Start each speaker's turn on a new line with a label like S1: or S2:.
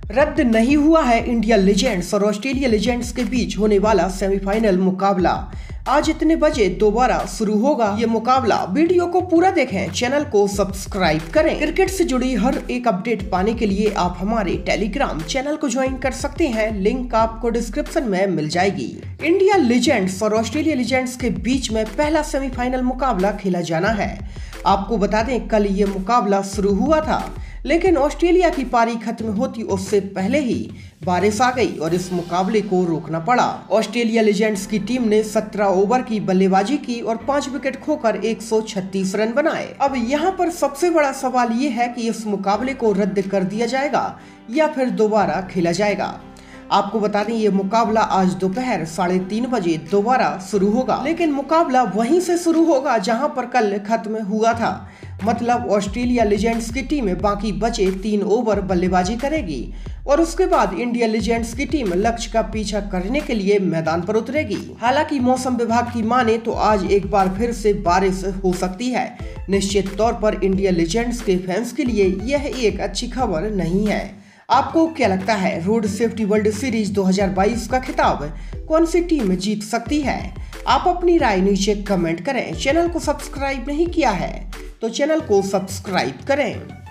S1: रद्द नहीं हुआ है इंडिया लीजेंड्स और ऑस्ट्रेलिया लीजेंड्स के बीच होने वाला सेमीफाइनल मुकाबला। आज इतने बजे दोबारा शुरू होगा ये मुकाबला। वीडियो को पूरा देखें, चैनल को सब्सक्राइब करें। क्रिकेट से जुड़ी हर एक अपडेट पाने के लिए आप हमारे टेलीग्राम चैनल को ज्वाइन कर सकते हैं। लिंक आपको डिस्क्रिप्शन में मिल जाएगी। इंडिया लीजेंड्स और ऑस्ट्रेलिया लीजेंड्स के बीच में पहला सेमीफाइनल मुकाबला खेला जाना है। आपको बता दें, कल ये मुकाबला शुरू हुआ था, लेकिन ऑस्ट्रेलिया की पारी खत्म होती उससे पहले ही बारिश आ गई और इस मुकाबले को रोकना पड़ा। ऑस्ट्रेलिया लीजेंड्स की टीम ने 17 ओवर की बल्लेबाजी की और 5 विकेट खोकर 136 रन बनाए। अब यहाँ पर सबसे बड़ा सवाल ये है कि इस मुकाबले को रद्द कर दिया जाएगा या फिर दोबारा खेला जाएगा। आपको बता दें, ये मुकाबला आज दोपहर 3:30 बजे दोबारा शुरू होगा, लेकिन मुकाबला वहीं से शुरू होगा जहां पर कल खत्म हुआ था। मतलब ऑस्ट्रेलिया लीजेंड्स की टीम बाकी बचे 3 ओवर बल्लेबाजी करेगी और उसके बाद इंडिया लीजेंड्स की टीम लक्ष्य का पीछा करने के लिए मैदान पर उतरेगी। हालांकि मौसम विभाग की माने तो आज एक बार फिर से बारिश हो सकती है। निश्चित तौर पर इंडिया लीजेंड्स के फैंस के लिए यह एक अच्छी खबर नहीं है। आपको क्या लगता है, रोड सेफ्टी वर्ल्ड सीरीज 2022 का खिताब कौन सी टीम जीत सकती है? आप अपनी राय नीचे कमेंट करें। चैनल को सब्सक्राइब नहीं किया है तो चैनल को सब्सक्राइब करें।